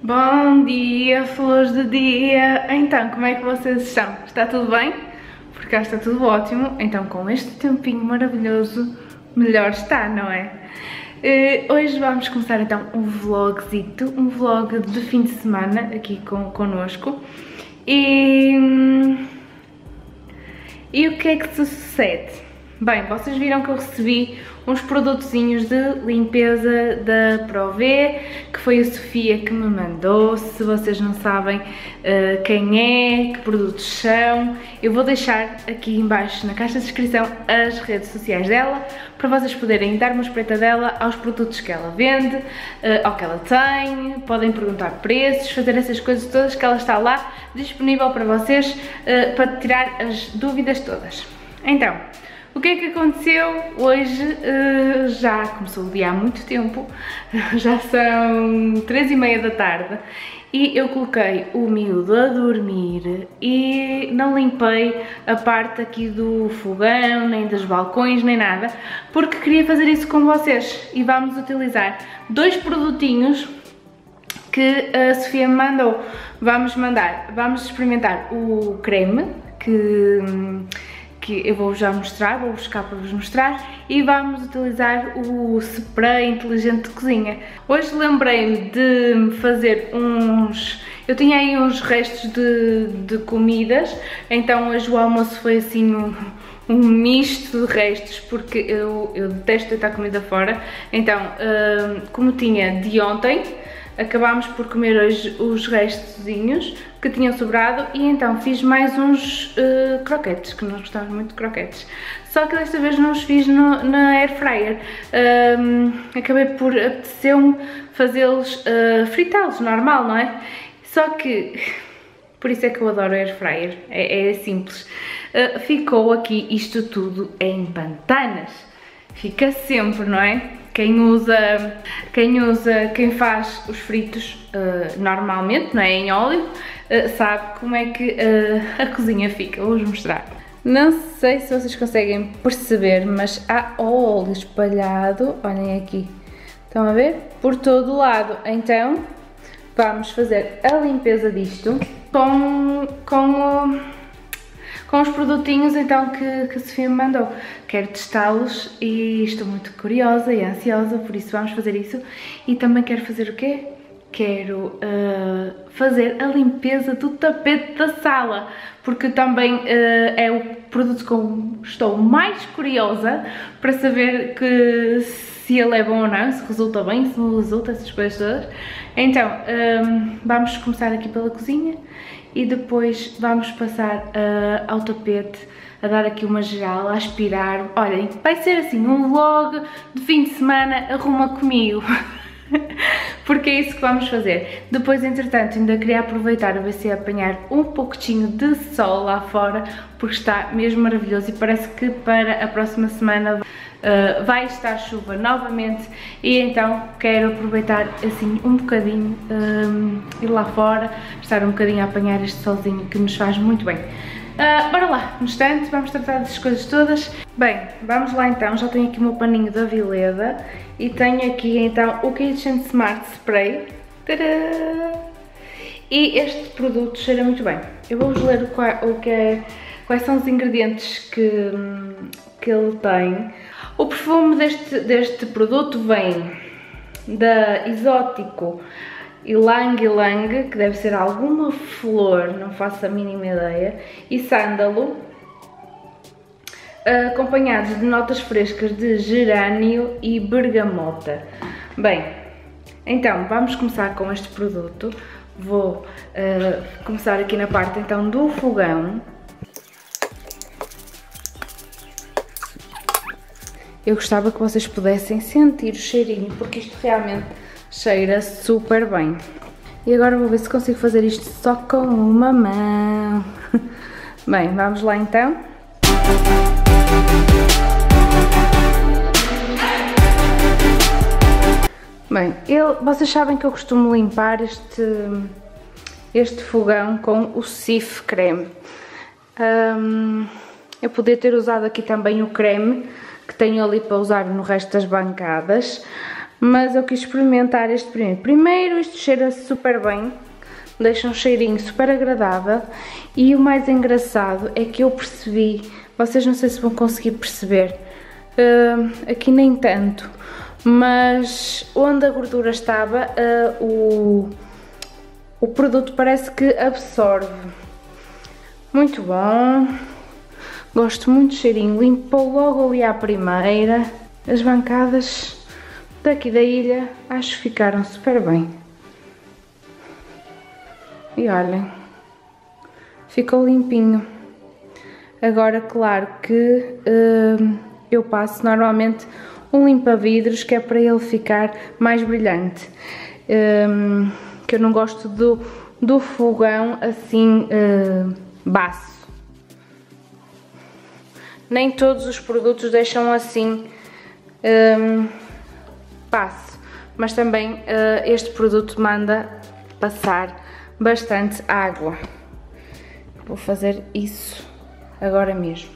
Bom dia, flores do dia! Então, como é que vocês estão? Está tudo bem? Por cá está tudo ótimo, então com este tempinho maravilhoso, melhor está, não é? Hoje vamos começar então um vlogzito, um vlog de fim de semana aqui connosco. E o que é que sucede? Bem, vocês viram que eu recebi uns produtozinhos de limpeza da Prové, que foi a Sofia que me mandou. Se vocês não sabem quem é, que produtos são, eu vou deixar aqui em baixo na caixa de descrição as redes sociais dela, para vocês poderem dar uma espreita dela aos produtos que ela vende, ao que ela tem, podem perguntar preços, fazer essas coisas todas que ela está lá disponível para vocês, para tirar as dúvidas todas. Então, o que é que aconteceu hoje? Já começou o dia há muito tempo, já são 3h30 da tarde e eu coloquei o miúdo a dormir e não limpei a parte aqui do fogão, nem dos balcões, nem nada, porque queria fazer isso com vocês e vamos utilizar dois produtinhos que a Sofia me mandou. Vamos experimentar o creme que eu vou já mostrar, vou buscar para vos mostrar, e vamos utilizar o spray inteligente de cozinha. Hoje lembrei-me de fazer eu tinha aí uns restos de comidas, então hoje o almoço foi assim um misto de restos, porque eu detesto deitar comida fora, então como tinha de ontem, acabámos por comer hoje os restozinhos que tinham sobrado e então fiz mais uns croquetes, que nós gostamos muito de croquetes. Só que desta vez não os fiz na air fryer. Acabei por apetecer-me fazê-los, fritá-los normal, não é? Só que, por isso é que eu adoro air fryer, é simples. Ficou aqui isto tudo em pantanas. Fica sempre, não é? Quem faz os fritos normalmente, não é, em óleo, sabe como é que a cozinha fica. Vou-vos mostrar. Não sei se vocês conseguem perceber, mas há óleo espalhado, olhem aqui, estão a ver? Por todo o lado. Então, vamos fazer a limpeza disto com os produtinhos então que a Sofia me mandou. Quero testá-los e estou muito curiosa e ansiosa, por isso vamos fazer isso. E também quero fazer o quê? Quero fazer a limpeza do tapete da sala, porque também é o produto que estou mais curiosa para saber se ele é bom ou não, se resulta bem, se não resulta, essas coisas todas. Então, vamos começar aqui pela cozinha e depois vamos passar ao tapete, a dar aqui uma geral, a aspirar. Olhem, vai ser assim um vlog de fim de semana, arruma comigo. Porque é isso que vamos fazer. Depois, entretanto, ainda queria aproveitar a ver se ia apanhar um pouquinho de sol lá fora, porque está mesmo maravilhoso e parece que para a próxima semana vai estar chuva novamente, e então quero aproveitar assim um bocadinho, ir lá fora, estar um bocadinho a apanhar este solzinho que nos faz muito bem. Bora lá, no instante, vamos tratar das coisas todas. Bem, vamos lá então, já tenho aqui o meu paninho da Vileda e tenho aqui então o Kitchen Smart Spray. Tadá! E este produto cheira muito bem. Eu vou-vos ler quais são os ingredientes que ele tem. O perfume deste produto vem da Exótico Ylang Ylang, que deve ser alguma flor, não faço a mínima ideia, e sândalo, acompanhados de notas frescas de gerânio e bergamota. Bem, então vamos começar com este produto. Vou começar aqui na parte então do fogão. Eu gostava que vocês pudessem sentir o cheirinho, porque isto realmente cheira super bem. E agora vou ver se consigo fazer isto só com uma mão. Bem, vamos lá então. Bem, vocês sabem que eu costumo limpar este fogão com o Cif creme. Eu podia ter usado aqui também o creme que tenho ali para usar no resto das bancadas, mas eu quis experimentar este primeiro. Primeiro, isto cheira super bem, deixa um cheirinho super agradável, e o mais engraçado é que eu percebi, vocês não sei se vão conseguir perceber, aqui nem tanto, mas onde a gordura estava, o produto parece que absorve. Muito bom, gosto muito do cheirinho, limpou logo ali à primeira. As bancadas daqui da ilha acho que ficaram super bem. E olhem, ficou limpinho. Agora, claro que eu passo normalmente um limpa-vidros, que é para ele ficar mais brilhante. Que eu não gosto do fogão assim baço. Nem todos os produtos deixam assim baço, mas também este produto manda passar bastante água. Vou fazer isso agora mesmo.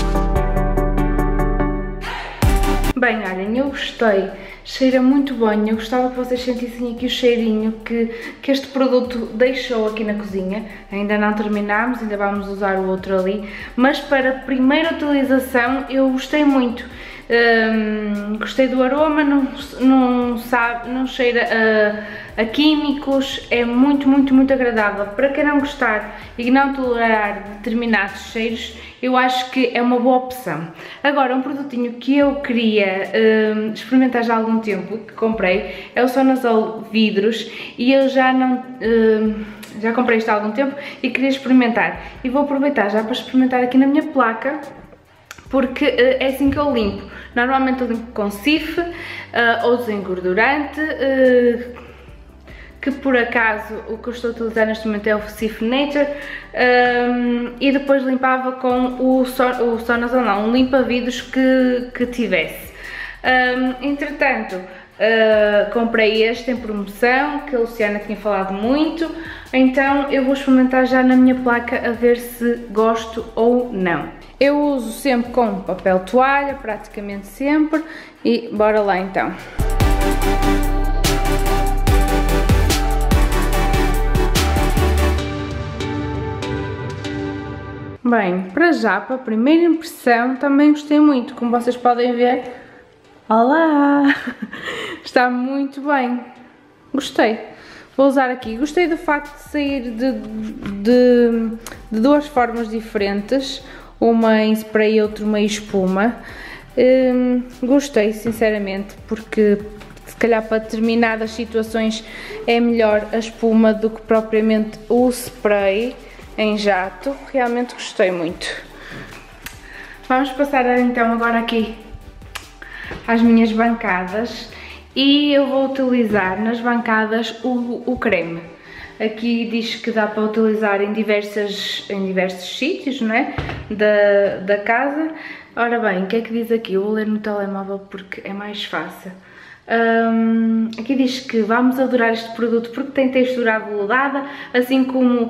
Bem, olhem, eu gostei, cheira muito bem, eu gostava que vocês sentissem aqui o cheirinho que este produto deixou aqui na cozinha. Ainda não terminámos, ainda vamos usar o outro ali, mas para a primeira utilização eu gostei muito. Gostei do aroma, não cheira a químicos, é muito agradável. Para quem não gostar e não tolerar determinados cheiros, eu acho que é uma boa opção. Agora, um produtinho que eu queria experimentar já há algum tempo, que comprei, é o Sonazol Vidros, e eu já comprei isto há algum tempo e queria experimentar. E vou aproveitar já para experimentar aqui na minha placa, porque é assim que eu limpo. Normalmente eu limpo com SIF ou desengordurante, que por acaso o que eu estou a utilizar neste momento é o SIF Nature, e depois limpava com o Sonazol, não, um limpa-vidros que tivesse. Entretanto, comprei este em promoção, que a Luciana tinha falado muito, então eu vou experimentar já na minha placa a ver se gosto ou não. Eu uso sempre com papel toalha, praticamente sempre, e bora lá então. Bem, para já, para a primeira impressão, também gostei muito, como vocês podem ver. Olá! Está muito bem, gostei. Vou usar aqui, gostei do facto de sair de duas formas diferentes, uma em spray e outra uma em espuma. Gostei sinceramente, porque se calhar para determinadas situações é melhor a espuma do que propriamente o spray em jato. Realmente gostei muito. Vamos passar então agora aqui às minhas bancadas, e eu vou utilizar nas bancadas o creme. Aqui diz que dá para utilizar em diversos sítios, não é? Da casa. Ora bem, o que é que diz aqui? Eu vou ler no telemóvel porque é mais fácil. Aqui diz que vamos adorar este produto porque tem textura aveludada, assim como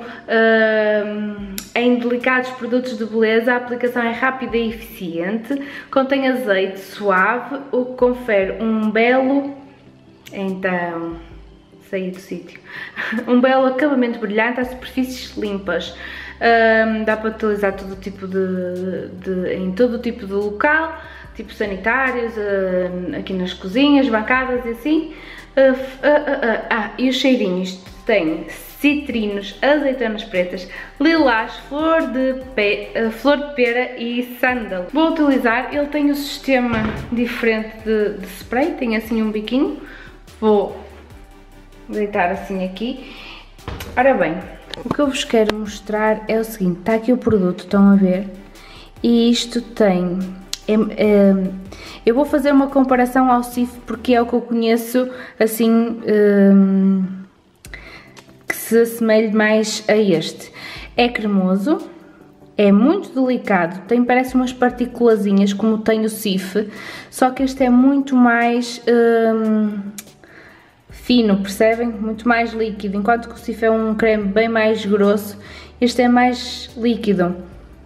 em delicados produtos de beleza a aplicação é rápida e eficiente, contém azeite suave, o que confere um belo, então, saí do sítio, um belo acabamento brilhante às superfícies limpas. Dá para utilizar todo tipo em todo tipo de local, tipo sanitários, aqui nas cozinhas, bancadas e assim. E os cheirinhos têm citrinos, azeitonas pretas, lilás, flor de pera e sândalo. Vou utilizar, ele tem um sistema diferente de spray, tem assim um biquinho. Vou deitar assim aqui. Ora bem, o que eu vos quero mostrar é o seguinte, está aqui o produto, estão a ver? E isto tem... eu vou fazer uma comparação ao SIF porque é o que eu conheço assim que se assemelhe mais a este. É cremoso, é muito delicado, parece umas partículazinhas como tem o SIF, só que este é muito mais fino, percebem? Muito mais líquido, enquanto que o SIF é um creme bem mais grosso, este é mais líquido.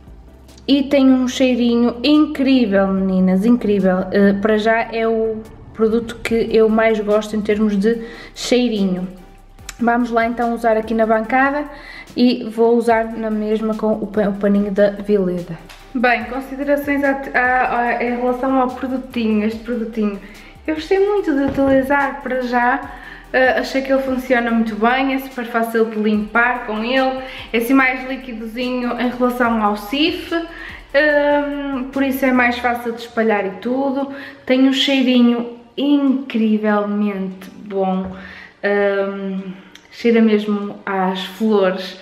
E tem um cheirinho incrível, meninas, incrível. Para já é o produto que eu mais gosto em termos de cheirinho. Vamos lá então usar aqui na bancada e vou usar na mesma com o paninho da Vileda. Bem, considerações em relação ao produtinho, este produtinho. Eu gostei muito de utilizar para já, achei que ele funciona muito bem, é super fácil de limpar com ele, é assim mais liquidozinho em relação ao Cif, por isso é mais fácil de espalhar e tudo, tem um cheirinho incrivelmente bom, cheira mesmo às flores,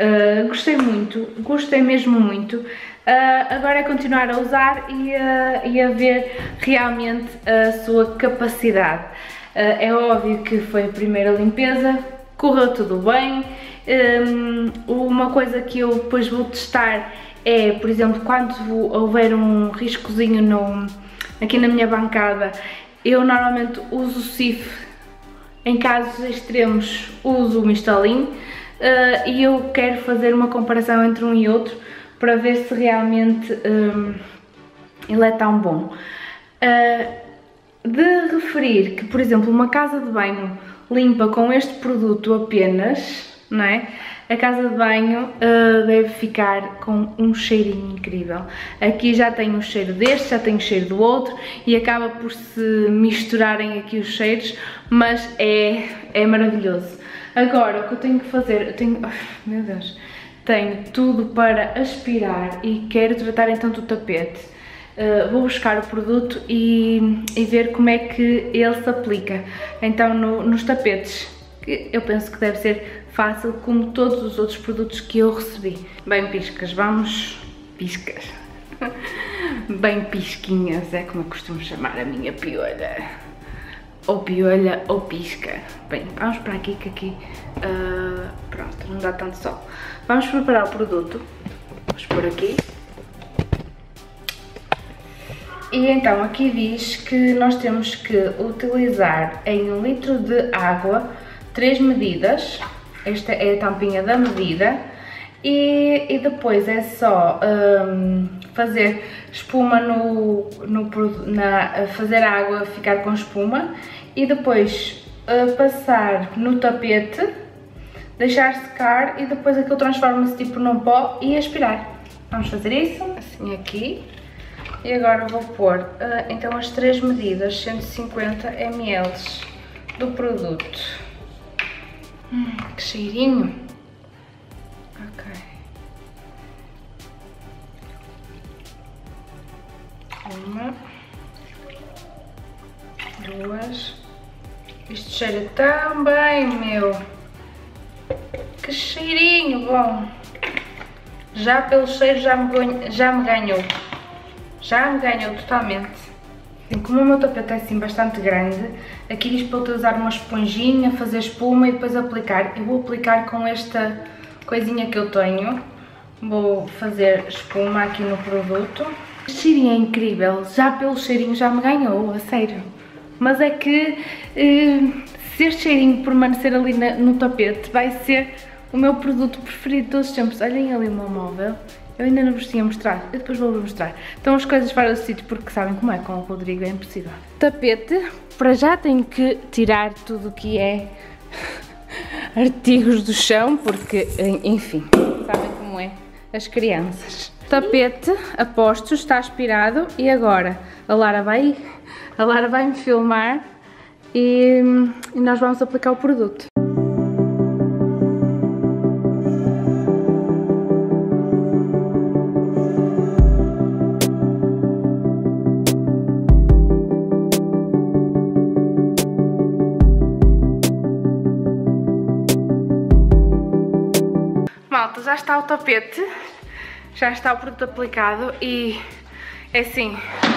gostei mesmo muito. Agora é continuar a usar e a ver realmente a sua capacidade. É óbvio que foi a primeira limpeza, correu tudo bem. Uma coisa que eu depois vou testar é, por exemplo, quando houver um riscozinho aqui na minha bancada, eu normalmente uso o Cif, em casos extremos uso o Mistolin, e eu quero fazer uma comparação entre um e outro para ver se realmente ele é tão bom. De referir que, por exemplo, uma casa de banho limpa com este produto apenas, não é? A casa de banho deve ficar com um cheirinho incrível. Aqui já tem o cheiro deste, já tem o cheiro do outro e acaba por se misturarem aqui os cheiros, mas é maravilhoso. Agora, o que eu tenho que fazer, eu tenho, oh, meu Deus, tenho tudo para aspirar e quero tratar então do tapete. Vou buscar o produto e ver como é que ele se aplica então nos tapetes, que eu penso que deve ser fácil como todos os outros produtos que eu recebi. Bem piscas, vamos, piscas, bem pisquinhas é como eu costumo chamar a minha piolha, ou piolha ou pisca. Bem, vamos para aqui que aqui, pronto, não dá tanto sol. Vamos preparar o produto, vamos por aqui. E então aqui diz que nós temos que utilizar em 1 litro de água 3 medidas, esta é a tampinha da medida, e depois é só fazer espuma fazer a água ficar com espuma e depois passar no tapete, deixar secar e depois aquilo transforma-se tipo num pó e aspirar. Vamos fazer isso, assim aqui. E agora vou pôr então as 3 medidas, 150 ml do produto. Que cheirinho! Ok. Uma, duas. Isto cheira tão bem, meu! Que cheirinho bom! Já pelo cheiro já me ganhou. Já me ganhou totalmente. Como o meu tapete é assim bastante grande, aqui diz para utilizar uma esponjinha, fazer espuma e depois aplicar. Eu vou aplicar com esta coisinha que eu tenho. Vou fazer espuma aqui no produto. O cheirinho é incrível, já pelo cheirinho já me ganhou, a sério. Mas é que se este cheirinho permanecer ali no tapete, vai ser o meu produto preferido de todos os tempos. Olhem ali o meu móvel. Eu ainda não vos tinha mostrado, eu depois vou-vos mostrar. Estão as coisas fora do sítio porque sabem como é, com o Rodrigo é impossível. Tapete, para já tenho que tirar tudo o que é artigos do chão, porque, enfim, sabem como é, as crianças. Tapete, aposto, está aspirado e agora a Lara vai me filmar e nós vamos aplicar o produto. Malta, já está o tapete, já está o produto aplicado e é assim,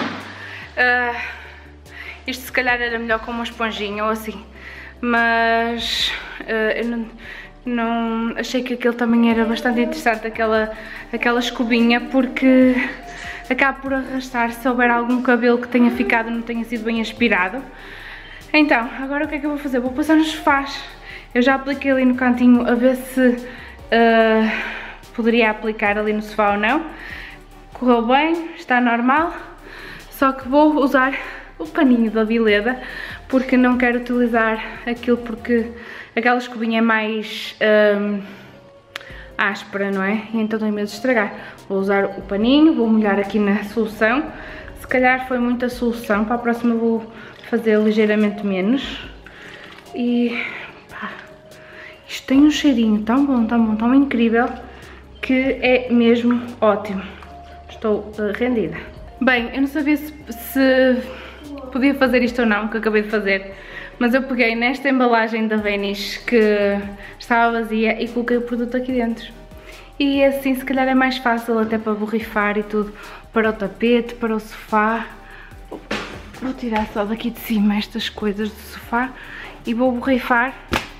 isto se calhar era melhor com uma esponjinha ou assim, mas eu não achei que aquele também era bastante interessante, aquela escovinha, porque acaba por arrastar se houver algum cabelo que tenha ficado e não tenha sido bem aspirado. Então, agora o que é que eu vou fazer? Vou passar nos sofás. Eu já apliquei ali no cantinho a ver se poderia aplicar ali no sofá ou não. Correu bem, está normal, só que vou usar o paninho da Vileda, porque não quero utilizar aquilo porque aquela escovinha é mais áspera, não é? E então tenho medo de estragar. Vou usar o paninho, vou molhar aqui na solução. Se calhar foi muita solução, para a próxima vou fazer ligeiramente menos. E pá, isto tem um cheirinho tão bom, tão incrível, que é mesmo ótimo. Estou rendida. Bem, eu não sabia se podia fazer isto ou não, que acabei de fazer, mas eu peguei nesta embalagem da Vanish que estava vazia e coloquei o produto aqui dentro. E assim se calhar é mais fácil até para borrifar e tudo, para o tapete, para o sofá. Vou tirar só daqui de cima estas coisas do sofá e vou borrifar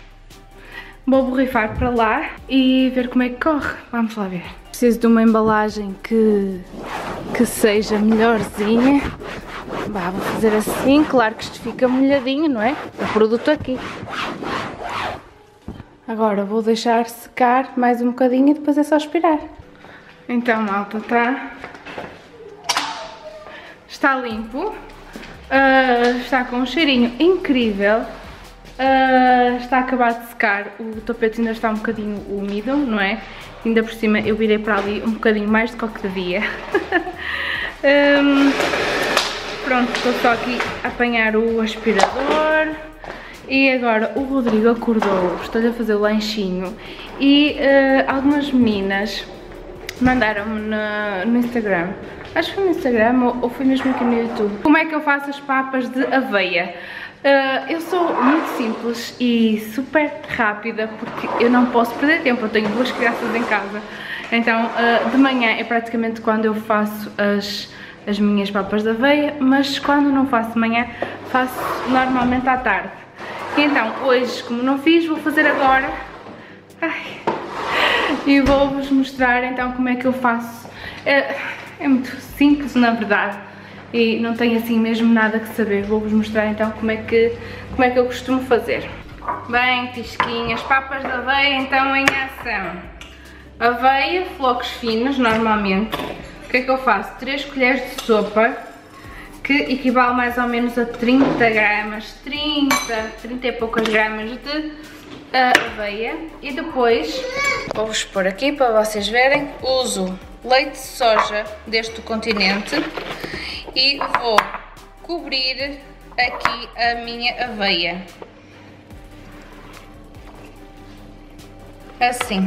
para lá e ver como é que corre. Vamos lá ver. Preciso de uma embalagem que seja melhorzinha. Vou fazer assim, claro que isto fica molhadinho, não é? O produto aqui. Agora vou deixar secar mais um bocadinho e depois é só aspirar. Então, malta, está limpo. Está com um cheirinho incrível. Está a acabar de secar. O tapete ainda está um bocadinho úmido, não é? Ainda por cima eu virei para ali um bocadinho mais do que devia. Pronto, estou só aqui a apanhar o aspirador. E agora o Rodrigo acordou, estou-lhe a fazer o lanchinho e algumas meninas mandaram-me no Instagram, acho que foi no Instagram ou foi mesmo aqui no YouTube, como é que eu faço as papas de aveia. Eu sou muito simples e super rápida porque eu não posso perder tempo, eu tenho 2 crianças em casa, então de manhã é praticamente quando eu faço as minhas papas de aveia, mas quando não faço de manhã, faço normalmente à tarde. Então, hoje, como não fiz, vou fazer agora. E vou-vos mostrar então como é que eu faço. É muito simples, na verdade, e não tenho assim mesmo nada que saber. Vou-vos mostrar então como é que eu costumo fazer. Bem, tisquinhas, papas de aveia então em ação. Aveia, flocos finos, normalmente. O que é que eu faço? 3 colheres de sopa, que equivale mais ou menos a 30 gramas, 30 e poucas gramas de aveia. E depois, vou-vos pôr aqui para vocês verem, uso leite de soja deste continente e vou cobrir aqui a minha aveia. Assim.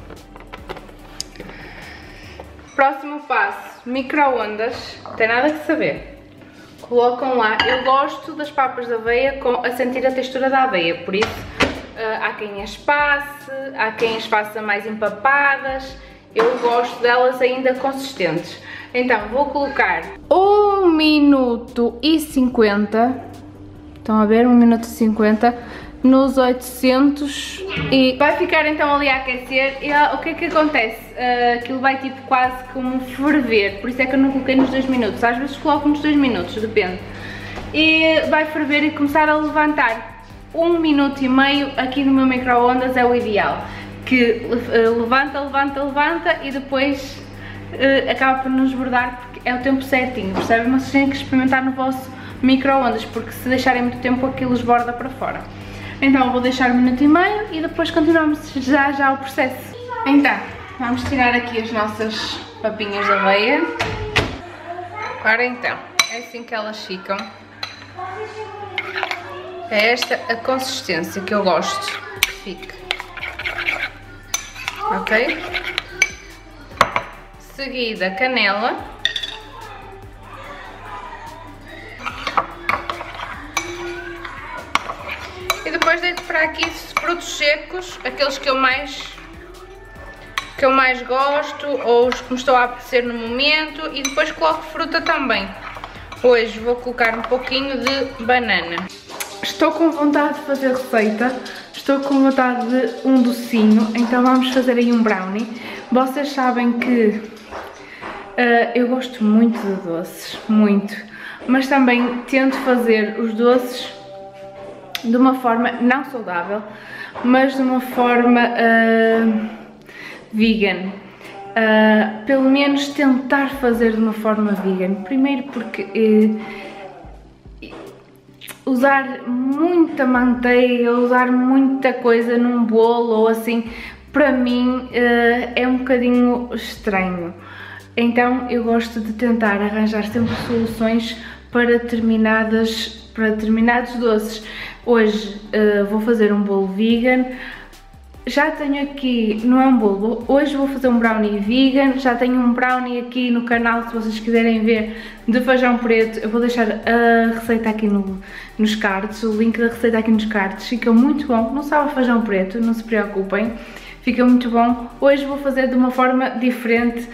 Próximo passo, micro-ondas, não tem nada que saber. Colocam lá, eu gosto das papas de aveia a sentir a textura da aveia, por isso há quem as passe, há quem as faça mais empapadas, eu gosto delas ainda consistentes. Então vou colocar 1 minuto e 50, estão a ver, 1 minuto e 50 nos 800 e vai ficar então ali a aquecer. E o que é que acontece? Aquilo vai tipo quase como ferver, por isso é que eu não coloquei nos 2 minutos, às vezes coloco nos 2 minutos, depende. E vai ferver e começar a levantar. 1 minuto e meio aqui no meu micro-ondas é o ideal, que levanta e depois acaba por nos bordar, porque é o tempo certinho, percebem? Mas vocês têm que experimentar no vosso micro-ondas, porque se deixarem muito tempo aquilo esborda para fora. Então vou deixar 1 minuto e meio e depois continuamos já o processo. Então, vamos tirar aqui as nossas papinhas de aveia. Ora então, é assim que elas ficam. É esta a consistência que eu gosto que fique. Ok? Seguida, canela. E depois deito para aqui frutos secos, aqueles que eu mais gosto ou os que me estou a apetecer no momento, e depois coloco fruta também. Hoje vou colocar um pouquinho de banana. Estou com vontade de fazer receita, estou com vontade de um docinho, então vamos fazer aí um brownie. Vocês sabem que eu gosto muito de doces, muito, mas também tento fazer os doces de uma forma não saudável, mas de uma forma vegan. Pelo menos tentar fazer de uma forma vegan. Primeiro porque usar muita manteiga, usar muita coisa num bolo ou assim, para mim é um bocadinho estranho. Então eu gosto de tentar arranjar sempre soluções para determinados doces. Hoje vou fazer um bolo vegan. Já tenho aqui, não é um bolo, hoje vou fazer um brownie vegan, já tenho um brownie aqui no canal, se vocês quiserem ver, de feijão preto. Eu vou deixar a receita aqui nos cards, o link da receita aqui nos cards, fica muito bom, não sabe a feijão preto, não se preocupem, fica muito bom. Hoje vou fazer de uma forma diferente,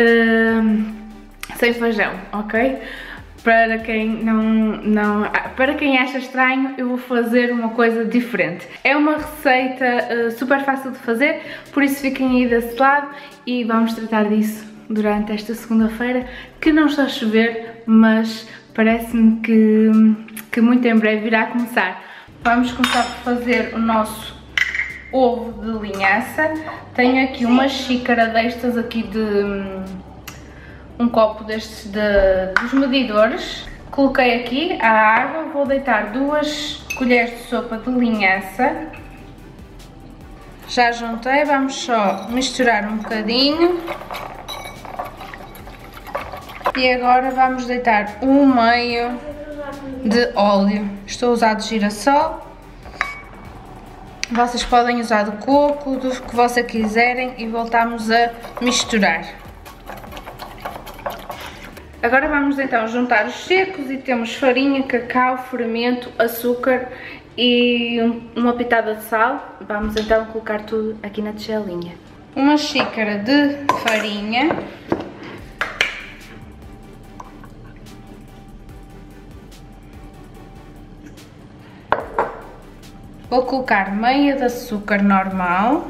sem feijão, ok? Para quem para quem acha estranho, eu vou fazer uma coisa diferente. É uma receita super fácil de fazer, por isso fiquem aí desse lado e vamos tratar disso durante esta segunda-feira, que não está a chover, mas parece-me que muito em breve irá começar. Vamos começar por fazer o nosso ovo de linhaça. Tenho aqui uma xícara destas aqui um copo destes dos medidores. Coloquei aqui a água, vou deitar 2 colheres de sopa de linhaça. Já juntei, vamos só misturar um bocadinho. E agora vamos deitar 1/2 de óleo. Estou a usar de girassol. Vocês podem usar de coco, do que vocês quiserem, e voltamos a misturar. Agora vamos então juntar os secos e temos farinha, cacau, fermento, açúcar e uma pitada de sal. Vamos então colocar tudo aqui na tigelinha. 1 xícara de farinha. Vou colocar meia de açúcar normal.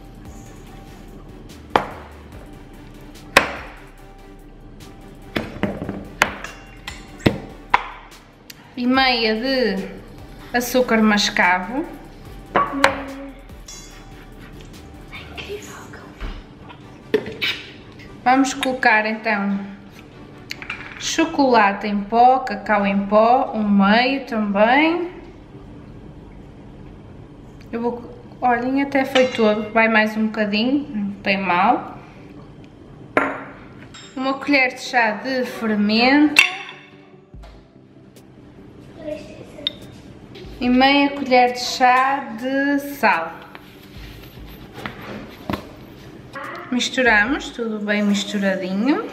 E meia de açúcar mascavo. Vamos colocar então chocolate em pó, cacau em pó, 1/2 também. Olhem, até foi todo, vai mais um bocadinho, não tem mal. 1 colher de chá de fermento. E meia colher de chá de sal. Misturamos, tudo bem misturadinho.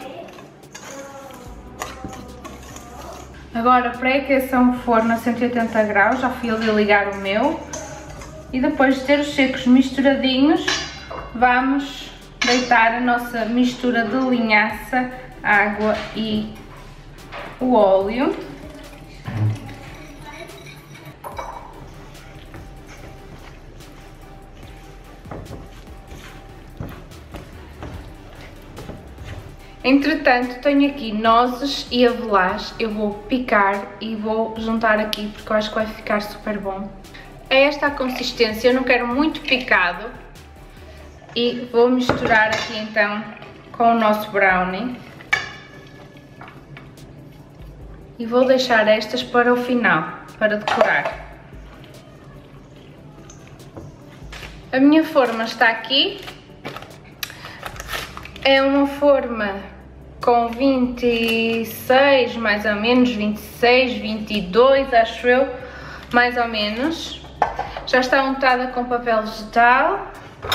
Agora pré-aqueçam o forno a 180 graus, já fui ali ligar o meu. E depois de ter os secos misturadinhos, vamos deitar a nossa mistura de linhaça, água e o óleo. Entretanto, tenho aqui nozes e avelãs, eu vou picar e vou juntar aqui porque eu acho que vai ficar super bom. É esta a consistência, eu não quero muito picado e vou misturar aqui então com o nosso brownie. E vou deixar estas para o final, para decorar. A minha forma está aqui. É uma forma com 26, mais ou menos, 26, 22, acho eu, mais ou menos. Já está untada com papel vegetal.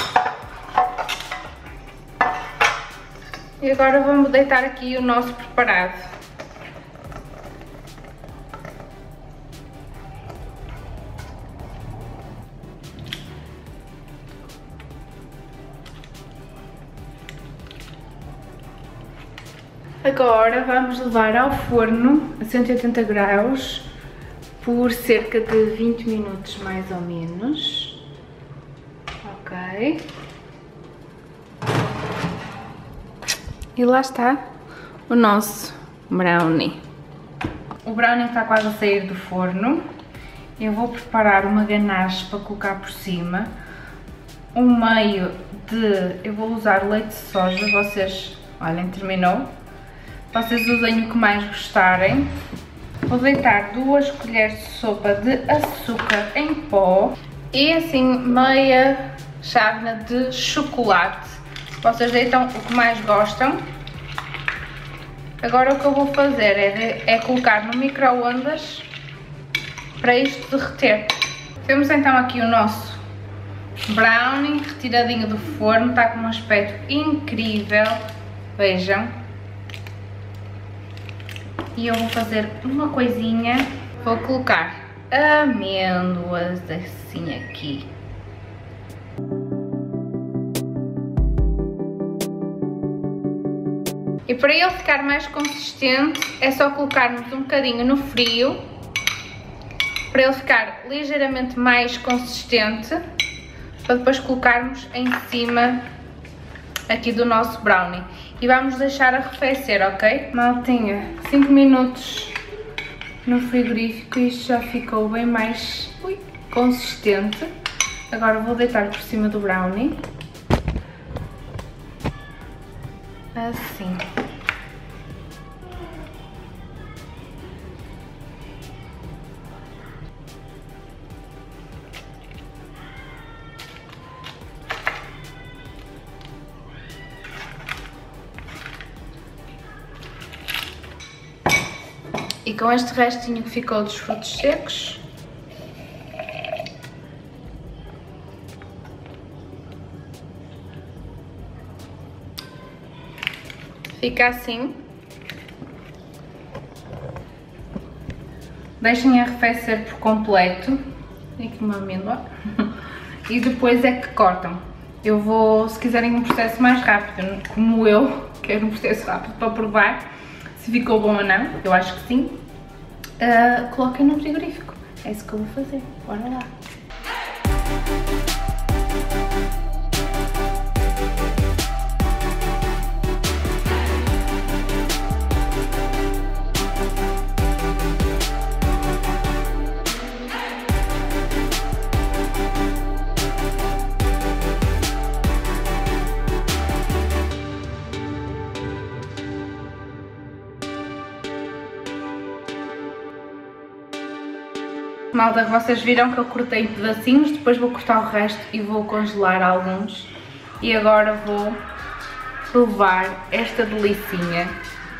E agora vamos deitar aqui o nosso preparado. Agora vamos levar ao forno a 180 graus por cerca de 20 minutos mais ou menos. Ok. E lá está o nosso brownie. O brownie está quase a sair do forno. Eu vou preparar uma ganache para colocar por cima. Eu vou usar leite de soja, vocês, olhem, terminou. Vocês usem o que mais gostarem. Vou deitar 2 colheres de sopa de açúcar em pó e assim meia chávena de chocolate. Vocês deitam o que mais gostam. Agora o que eu vou fazer é colocar no micro-ondas para isto derreter. Temos então aqui o nosso brownie retiradinho do forno, está com um aspecto incrível, vejam. E eu vou fazer uma coisinha, vou colocar amêndoas assim aqui. E para ele ficar mais consistente é só colocarmos um bocadinho no frio, para ele ficar ligeiramente mais consistente, para depois colocarmos em cima aqui do nosso brownie. E vamos deixar arrefecer, ok? Maltinha, 5 minutos no frigorífico e isto já ficou bem mais consistente. Agora vou deitar por cima do brownie. Assim. E com este restinho que ficou dos frutos secos, fica assim. Deixem arrefecer por completo. Tem aqui uma amêndoa. E depois é que cortam. Eu vou, se quiserem um processo mais rápido, como eu, quero um processo rápido para provar se ficou bom ou não, eu acho que sim, coloquem no frigorífico. É isso que eu vou fazer. Bora lá. Malta, vocês viram que eu cortei em pedacinhos, depois vou cortar o resto e vou congelar alguns. E agora vou provar esta delicinha.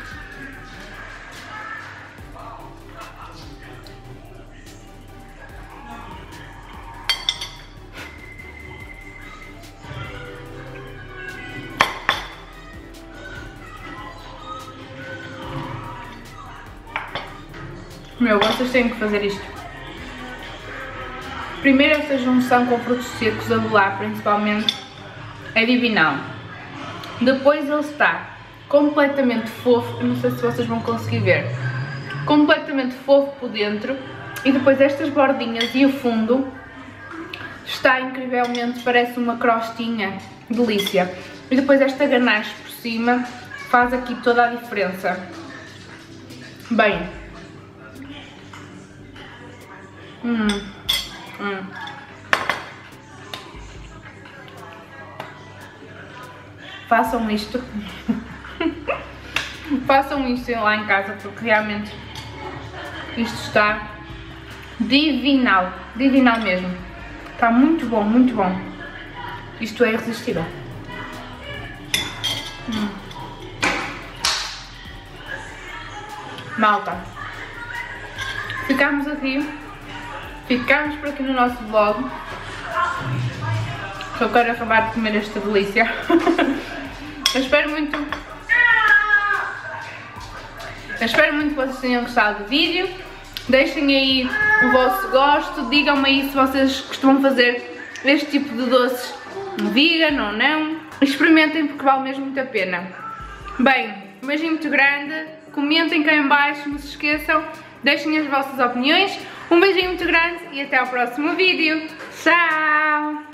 Meu, vocês têm que fazer isto. Primeiro, esta junção com frutos secos a bolar, principalmente, é divinal. Depois ele está completamente fofo, não sei se vocês vão conseguir ver, completamente fofo por dentro, e depois estas bordinhas e o fundo está incrivelmente, parece uma crostinha, delícia. E depois esta ganache por cima faz aqui toda a diferença. Bem, façam isto. Façam isto lá em casa, porque realmente isto está divinal, divinal mesmo. Está muito bom, muito bom. Isto é irresistível. Malta, ficamos por aqui no nosso vlog. Eu quero acabar de comer esta delícia. Eu espero muito que vocês tenham gostado do vídeo. Deixem aí o vosso gosto, digam-me aí se vocês costumam fazer este tipo de doces vegan ou não. Experimentem, porque vale mesmo muito a pena. Bem, um beijinho muito grande, comentem cá em baixo, não se esqueçam, deixem as vossas opiniões. Um beijinho muito grande e até ao próximo vídeo. Tchau!